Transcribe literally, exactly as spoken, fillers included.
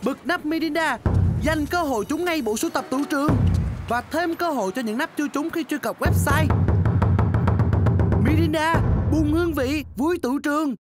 Bật nắp Mirinda, dành cơ hội trúng ngay bộ sưu tập tựu trường và thêm cơ hội cho những nắp chưa trúng khi truy cập website. Mirinda, buồn hương vị, vui tựu trường.